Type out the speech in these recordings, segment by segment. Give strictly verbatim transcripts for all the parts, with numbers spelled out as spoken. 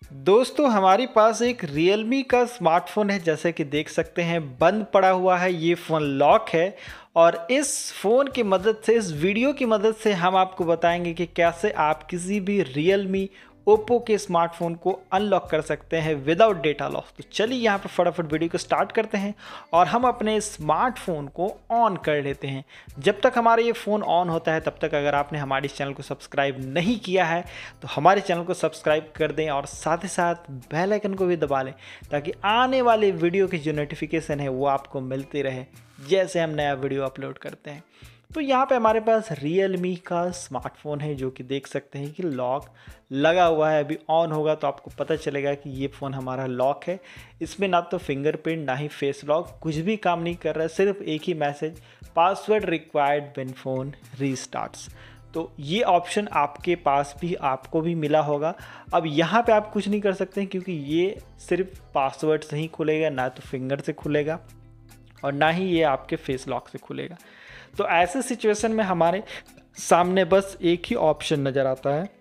दोस्तों हमारे पास एक Realme का स्मार्टफोन है। जैसे कि देख सकते हैं बंद पड़ा हुआ है, ये फ़ोन लॉक है। और इस फ़ोन की मदद से, इस वीडियो की मदद से हम आपको बताएंगे कि कैसे आप किसी भी Realme, ओप्पो के स्मार्टफोन को अनलॉक कर सकते हैं विदाउट डेटा लॉस। तो चलिए यहाँ पर फटाफट वीडियो को स्टार्ट करते हैं और हम अपने स्मार्टफोन को ऑन कर लेते हैं। जब तक हमारा ये फ़ोन ऑन होता है तब तक अगर आपने हमारे इस चैनल को सब्सक्राइब नहीं किया है तो हमारे चैनल को सब्सक्राइब कर दें और साथ ही साथ बेल आइकन को भी दबा लें ताकि आने वाले वीडियो की जो नोटिफिकेशन है वो आपको मिलती रहे जैसे हम नया वीडियो अपलोड करते हैं। तो यहाँ पे हमारे पास Realme का स्मार्टफोन है जो कि देख सकते हैं कि लॉक लगा हुआ है। अभी ऑन होगा तो आपको पता चलेगा कि ये फ़ोन हमारा लॉक है। इसमें ना तो फिंगरप्रिंट ना ही फेस लॉक, कुछ भी काम नहीं कर रहा है। सिर्फ एक ही message, password required when phone restarts. तो ये ऑप्शन आपके पास भी आपको भी मिला होगा। अब यहाँ पे आप कुछ नहीं कर सकते क्योंकि ये सिर्फ पासवर्ड से ही खुलेगा, ना तो फिंगर से खुलेगा और ना ही ये आपके फेस लॉक से खुलेगा। तो ऐसे सिचुएशन में हमारे सामने बस एक ही ऑप्शन नज़र आता है,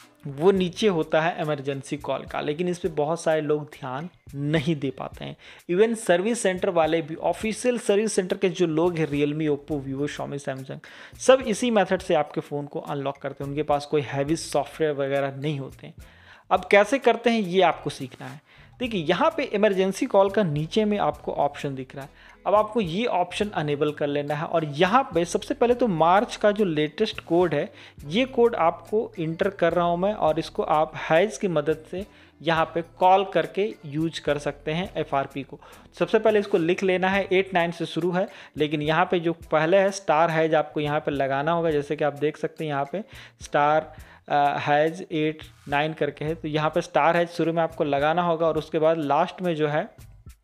वो नीचे होता है इमरजेंसी कॉल का। लेकिन इस पे बहुत सारे लोग ध्यान नहीं दे पाते हैं। इवन सर्विस सेंटर वाले भी, ऑफिशियल सर्विस सेंटर के जो लोग हैं Realme, Oppo, Vivo, Xiaomi, Samsung, सब इसी मेथड से आपके फ़ोन को अनलॉक करते हैं। उनके पास कोई हैवी सॉफ्टवेयर वगैरह नहीं होते हैं। अब कैसे करते हैं ये आपको सीखना है। देखिए यहाँ पे इमरजेंसी कॉल का नीचे में आपको ऑप्शन दिख रहा है। अब आपको ये ऑप्शन अनेबल कर लेना है और यहाँ पे सबसे पहले तो मार्च का जो लेटेस्ट कोड है, ये कोड आपको इंटर कर रहा हूँ मैं और इसको आप हैज की मदद से यहाँ पे कॉल करके यूज कर सकते हैं एफ आर पी को। सबसे पहले इसको लिख लेना है, एट नाइन से शुरू है लेकिन यहाँ पे जो पहले है स्टार हैज आपको यहाँ पे लगाना होगा। जैसे कि आप देख सकते हैं यहाँ पे स्टार हैज एट नाइन करके है, तो यहाँ पे स्टार हैज शुरू में आपको लगाना होगा और उसके बाद लास्ट में जो है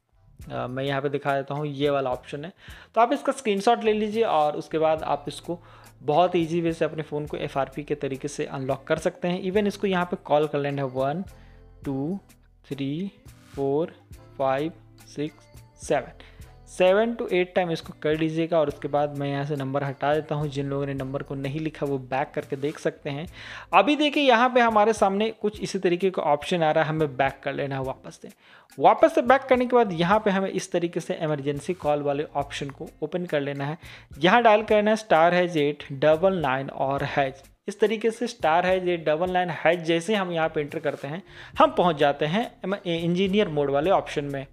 Uh, मैं यहाँ पे दिखा देता हूँ, ये वाला ऑप्शन है। तो आप इसका स्क्रीनशॉट ले लीजिए और उसके बाद आप इसको बहुत इजी वे से अपने फ़ोन को एफ आर पी के तरीके से अनलॉक कर सकते हैं। इवन इसको यहाँ पे कॉल कर लेना है, one two three four five six seven seven two eight time इसको कर लीजिएगा और उसके बाद मैं यहाँ से नंबर हटा देता हूँ। जिन लोगों ने नंबर को नहीं लिखा वो बैक करके देख सकते हैं। अभी देखिए यहाँ पे हमारे सामने कुछ इसी तरीके का ऑप्शन आ रहा है, हमें बैक कर लेना है वापस से। वापस से बैक करने के बाद यहाँ पे हमें इस तरीके से इमरजेंसी कॉल वाले ऑप्शन को ओपन कर लेना है। यहाँ डायल करना है star hash eight double nine और हैज। इस तरीके से star hash eight double nine hash जैसे हम यहाँ पे एंटर करते हैं हम पहुँच जाते हैं इंजीनियर मोड वाले ऑप्शन में।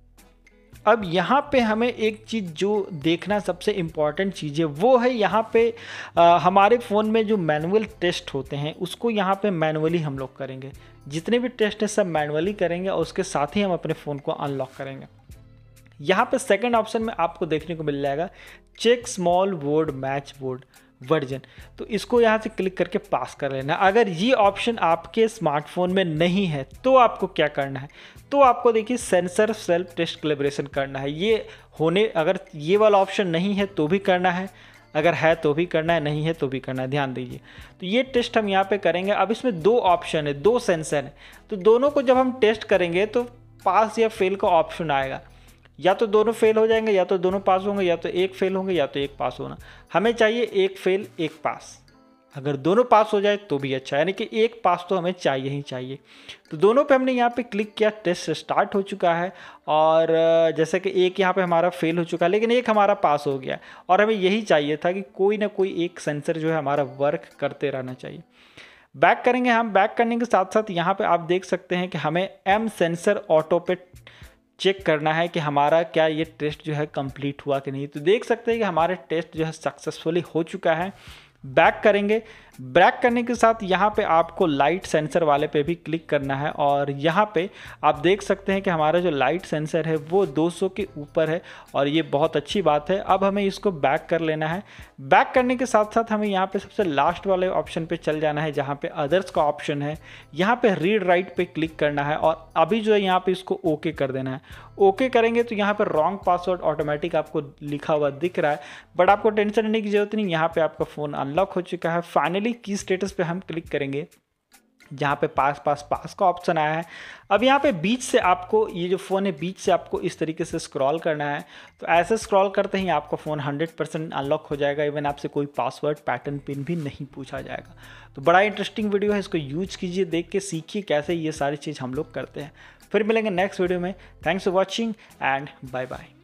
अब यहाँ पे हमें एक चीज़ जो देखना सबसे इम्पॉर्टेंट चीज़ है वो है यहाँ पे आ, हमारे फ़ोन में जो मैनुअल टेस्ट होते हैं उसको यहाँ पे मैनुअली हम लोग करेंगे। जितने भी टेस्ट है सब मैनुअली करेंगे और उसके साथ ही हम अपने फ़ोन को अनलॉक करेंगे। यहाँ पे सेकंड ऑप्शन में आपको देखने को मिल जाएगा check small word match board version. तो इसको यहाँ से क्लिक करके पास कर लेना। अगर ये ऑप्शन आपके स्मार्टफोन में नहीं है तो आपको क्या करना है, तो आपको देखिए सेंसर सेल्फ टेस्ट कैलिब्रेशन करना है। ये होने अगर ये वाला ऑप्शन नहीं है तो भी करना है, अगर है तो भी करना है, नहीं है तो भी करना है। ध्यान दीजिए, तो ये टेस्ट हम यहाँ पे करेंगे। अब इसमें दो ऑप्शन है, दो सेंसर है, तो दोनों को जब हम टेस्ट करेंगे तो पास या फेल का ऑप्शन आएगा। या तो दोनों फेल हो जाएंगे या तो दोनों पास होंगे, या तो एक फेल होंगे या तो एक पास होना। हमें चाहिए एक फेल एक पास। अगर दोनों पास हो जाए तो भी अच्छा है, यानी कि एक पास तो हमें चाहिए ही चाहिए। तो दोनों पे हमने यहाँ पे क्लिक किया, टेस्ट स्टार्ट हो चुका है और जैसे कि एक यहाँ पे हमारा फेल हो चुका है लेकिन एक हमारा पास हो गया और हमें यही चाहिए था कि कोई ना कोई एक सेंसर जो है हमारा वर्क करते रहना चाहिए। बैक करेंगे हम। बैक करने के साथ साथ यहाँ पर आप देख सकते हैं कि हमें एम सेंसर ऑटो पे चेक करना है कि हमारा क्या ये टेस्ट जो है कंप्लीट हुआ कि नहीं। तो देख सकते हैं कि हमारे टेस्ट जो है सक्सेसफुली हो चुका है। बैक करेंगे। बैक करने के साथ यहाँ पे आपको लाइट सेंसर वाले पे भी क्लिक करना है और यहाँ पे आप देख सकते हैं कि हमारा जो लाइट सेंसर है वो दो सौ के ऊपर है और ये बहुत अच्छी बात है। अब हमें इसको बैक कर लेना है। बैक करने के साथ साथ हमें यहाँ पे सबसे लास्ट वाले ऑप्शन पे चल जाना है जहाँ पे अदर्स का ऑप्शन है। यहाँ पे रीड राइट पे क्लिक करना है और अभी जो है यहाँ पे इसको ओके कर देना है। ओके करेंगे तो यहाँ पे रॉन्ग पासवर्ड ऑटोमेटिक आपको लिखा हुआ दिख रहा है, बट आपको टेंशन लेने की जरूरत नहीं। यहाँ पे आपका फ़ोन अनलॉक हो चुका है। फाइनली की स्टेटस पे हम क्लिक करेंगे। जहाँ पे पास पास पास का ऑप्शन आया है। अब यहाँ पे बीच से आपको ये जो फ़ोन है बीच से आपको इस तरीके से स्क्रॉल करना है। तो ऐसे स्क्रॉल करते ही आपका फ़ोन हंड्रेड परसेंट अनलॉक हो जाएगा। इवन आपसे कोई पासवर्ड पैटर्न पिन भी नहीं पूछा जाएगा। तो बड़ा इंटरेस्टिंग वीडियो है, इसको यूज कीजिए, देख के सीखिए कैसे ये सारी चीज़ हम लोग करते हैं। फिर मिलेंगे नेक्स्ट वीडियो में। Thanks for watching and bye bye.